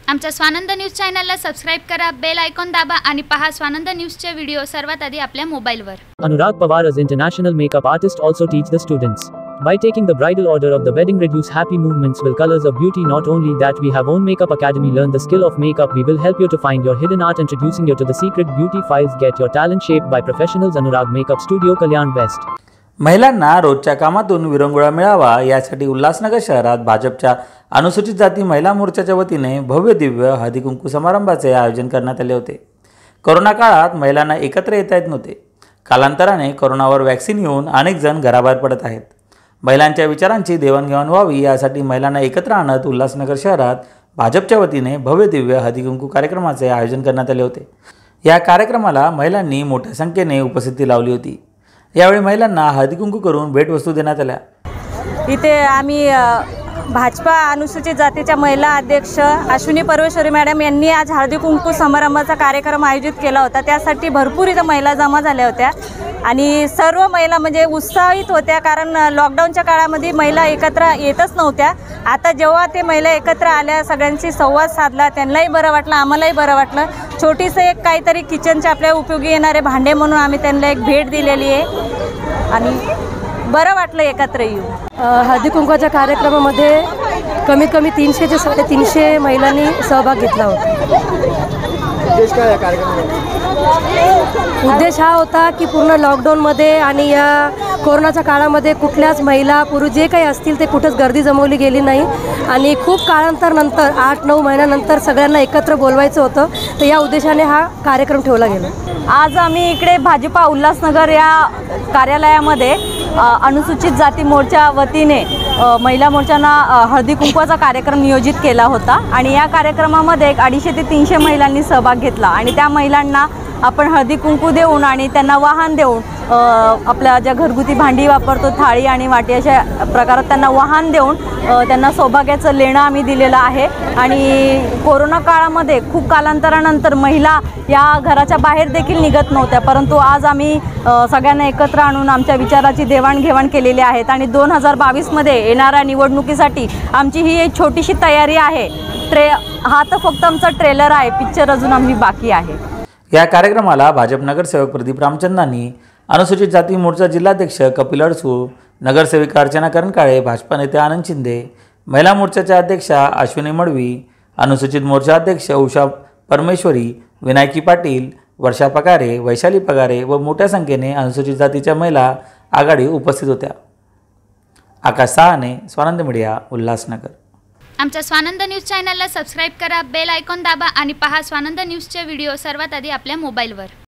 आमच्या स्वानंद न्यूज चॅनलला सबस्क्राइब करा, बेल आयकॉन दाबा आणि पहा स्वानंद न्यूजचे व्हिडिओ सर्वात आधी आपल्या मोबाईलवर. Anurag Pawar as international makeup artist also teach the students. By taking the bridal order of the wedding, reduce happy movements will colors of beauty. Not only that, we have own makeup academy. Learn the skill of makeup. We will help you to find your hidden art, introducing you to the secret beauty files. Get your talent shaped by professionals. Anurag Makeup Studio, Kalyan West. महिलांना रोजच्या कामातून विरंगुळा मिळावा यासाठी उल्हासनगर शहरात भाजपच्या अनुसूचित जाती महिला मोर्चाच्या वतीने भव्य दिव्य हळदी कुंकू समारंभाचे आयोजन करण्यात आले होते. कोरोना काळात महिलांना एकत्र येता येत नव्हते. कालांतराने कोरोनावर वॅक्सिन येऊन अनेक जण घराबाहेर पडत आहेत. महिलांच्या विचारांची देवाणघेवाण व्हावी यासाठी महिलांना एकत्र आणत उल्हासनगर शहरात भाजपच्या वतीने भव्य दिव्य हळदी कुंकू कार्यक्रमाचे आयोजन करण्यात आले होते. या कार्यक्रमाला महिलांनी मोठ्या संख्येने उपस्थिती लावली होती. यावेळी महिलांना हळदी कुंकू करून भेटवस्तू देण्यात आल्या. इथे आम्ही भाजपा अनुसूचित जातीच्या महिला अध्यक्ष अश्विनी परमेश्वरी मॅडम यांनी आज हळदी कुंकू समारंभाचा कार्यक्रम आयोजित केला होता. त्यासाठी भरपूर इथं महिला जमा झाल्या होत्या आणि सर्व महिला म्हणजे उत्साहित होत्या, कारण लॉकडाऊनच्या काळामध्ये महिला एकत्र येतच नव्हत्या. आता जेव्हा ते महिला एकत्र आल्या, सगळ्यांशी संवाद साधला, त्यांनाही बरं वाटलं, आम्हालाही बरं वाटलं. छोटीसं एक काहीतरी किचनच्या आपल्या उपयोगी येणारे भांडे म्हणून आम्ही त्यांना एक भेट दिलेली आहे आणि बरं वाटलं एकत्र येऊन. हळदी कुंकवाच्या कार्यक्रमामध्ये कमीत कमी 300 ते 350 महिलांनी सहभाग घेतला होता. उद्देश हा होता की पूर्ण लॉकडाऊनमध्ये आणि या कोरोनाच्या काळामध्ये कुठल्याच महिला पुरुष जे काही असतील ते कुठंच गर्दी जमवली गेली नाही आणि खूप काळानंतर 8-9 महिन्यानंतर सगळ्यांना एकत्र बोलवायचं होतं. तर या उद्देशाने हा कार्यक्रम ठेवला गेला. आज आम्ही इकडे भाजपा उल्हासनगर या कार्यालयामध्ये अनुसूचित जाती मोर्चा वतीने महिला मोर्चांना हळदी कुंकवाचा कार्यक्रम नियोजित केला होता आणि या कार्यक्रमामध्ये 250 ते 300 महिलांनी सहभाग घेतला आणि त्या महिलांना आपण हळदी कुंकू देऊन आणि त्यांना वाहन देऊन आपल्या ज्या घरगुती भांडी वापरतो, थाळी आणि वाटी, अशा प्रकारात त्यांना वाहन देऊन त्यांना सौभाग्याचं लेणं आम्ही दिलेलं आहे. आणि कोरोना काळामध्ये खूप कालांतरानंतर महिला या घराच्या बाहेर देखील निघत नव्हत्या, परंतु आज आम्ही सगळ्यांना एकत्र आणून आमच्या विचाराची देवाणघेवाण केलेली आहेत आणि 2022मध्ये येणाऱ्या निवडणुकीसाठी आमची ही एक छोटीशी तयारी आहे. हा तर फक्त आमचा ट्रेलर आहे, पिक्चर अजून आम्ही बाकी आहे. या कार्यक्रमाला भाजप नगरसेवक प्रदीप रामचंदानी, अनुसूचित जाती मोर्चा जिल्हाध्यक्ष कपिल अडसूळ, नगरसेविका अर्चना करणकाळे, भाजपा नेते आनंद शिंदे, महिला मोर्चाच्या अध्यक्षा अश्विनी मडवी, अनुसूचित मोर्चा अध्यक्ष उषा परमेश्वरी, विनायकी पाटील, वर्षा पगारे, वैशाली पगारे व मोठ्या संख्येने अनुसूचित जातीच्या महिला आघाडी उपस्थित होत्या. आकाश साहाने, स्वानंद मीडिया, उल्हासनगर. आमच्या स्वानंद न्यूज चॅनलला सबस्क्राइब करा, बेल आयकॉन दाबा आणि पहा स्वानंद न्यूजचे व्हिडिओ सर्वात आधी आपल्या मोबाईलवर.